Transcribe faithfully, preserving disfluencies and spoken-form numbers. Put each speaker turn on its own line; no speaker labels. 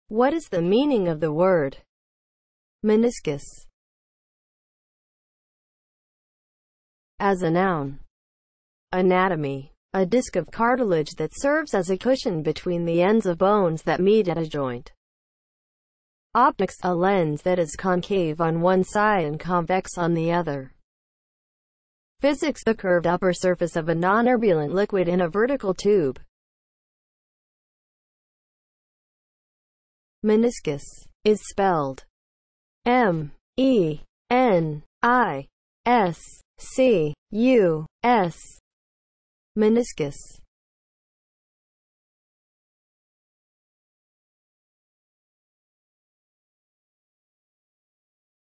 What is the meaning of the word meniscus? As a noun. Anatomy. A disc of cartilage that serves as a cushion between the ends of bones that meet at a joint. Optics. A lens that is concave on one side and convex on the other. Physics. The curved upper surface of a nonturbulent liquid in a vertical tube. Meniscus is spelled M E N I S C U S. Meniscus.